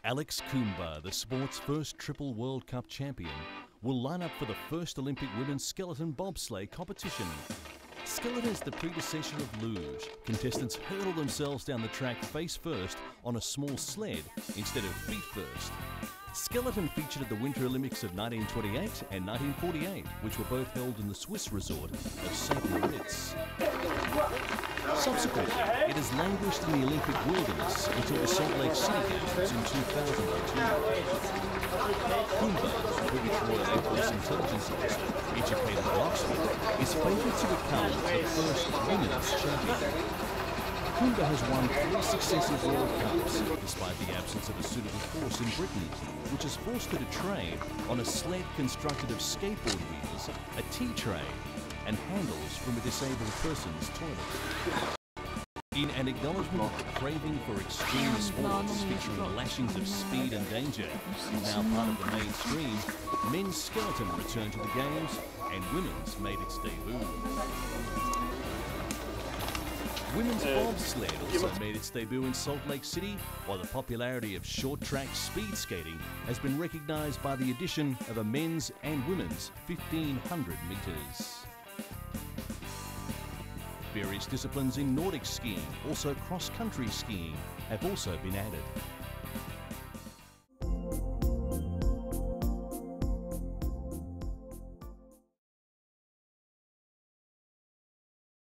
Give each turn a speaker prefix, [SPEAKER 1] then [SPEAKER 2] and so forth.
[SPEAKER 1] Alex Coomber, the sport's first triple World Cup champion, will line up for the first Olympic women's skeleton bobsleigh competition. Skeleton is the predecessor of luge. Contestants hurtle themselves down the track face first on a small sled instead of feet first. Skeleton featured at the Winter Olympics of 1928 and 1948, which were both held in the Swiss resort of St. Moritz. Subsequently, it has languished in the Olympic wilderness until the Salt Lake City Games in 2002. Coomber, the British Royal Air Force intelligence officer, educated at Oxford, is favoured to become the first women's champion. Coomber has won 3 successive World Cups, despite the absence of a suitable force in Britain, which has forced her to train on a sled constructed of skateboard wheels, a tea tray, and handles from a disabled person's toilet. In an acknowledgement of the craving for extreme sports featuring lashings of speed and danger, now part of the mainstream, men's skeleton returned to the Games and women's made its debut. Women's bobsled also made its debut in Salt Lake City, while the popularity of short-track speed skating has been recognised by the addition of a men's and women's 1,500 metres. Various disciplines in Nordic skiing, also cross-country skiing, have also been added.